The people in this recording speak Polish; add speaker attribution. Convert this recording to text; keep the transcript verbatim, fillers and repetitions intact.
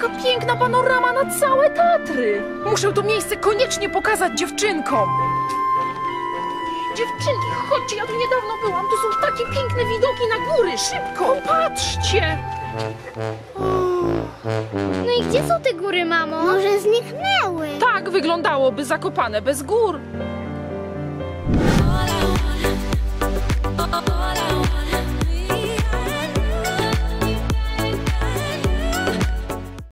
Speaker 1: jaka piękna panorama na całe Tatry! Muszę to miejsce koniecznie pokazać dziewczynkom. Dziewczynki, chodźcie, ja tu niedawno byłam. Tu są takie piękne widoki na góry. Szybko, patrzcie!
Speaker 2: No i gdzie są te góry, mamo?
Speaker 3: Może zniknęły.
Speaker 1: Tak wyglądałoby Zakopane bez gór.